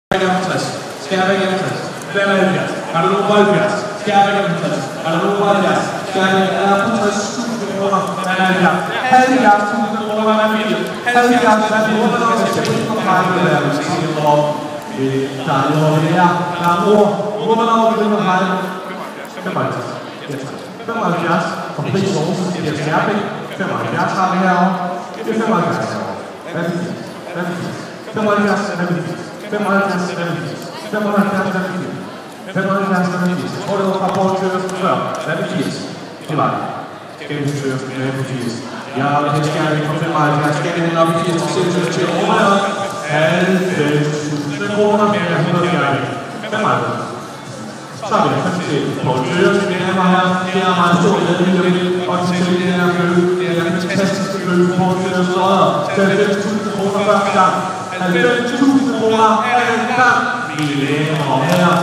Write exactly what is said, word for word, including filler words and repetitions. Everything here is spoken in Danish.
enoghalvtreds. Skærvik enoghalvtreds. femoghalvfjerds. Er der nogen på halvfjerds? Skærvik enoghalvtreds. Er der nogen på halvfjerds? Skærvik er på tres tusind kroner. halvfjerds. halvfjerds tusind kroner. halvfjerds. Hvad er det? Hvad er det? Der er noget her. Der er ord. Hvornår vil du have det? femoghalvtreds. femoghalvfjerds. For pris og Aarhus til Skærvik. femoghalvfjerds har vi herovre. Det er femoghalvfjerds herovre. Hvad er det? Hvad er det? femoghalvfjerds. Hvad er det? femoghalvfjerds. Hvad er det? femoghalvfjerds. Hvad er det? femoghalvfjerds. Hvad er det? Jeg tror, det var fra Borgtøren før. Hvad er det? firs. Det var det. Gennemføres med på firs. Jeg har det Skærvik på femoghalvfjerds. Skærvik op i firs til seks til over. halvfems tusind kroner mere end hundrede Skærvik. femoghalvfjerds. Så har vi kvalitet på Borgtøren. Det er her. Det er meget stort. Og til det her møde. Det er en fantastisk møde på Borgtørens lodder. halvfems tusind kroner første gang. halvfems tusind kroner anden gang. Vi lægger her.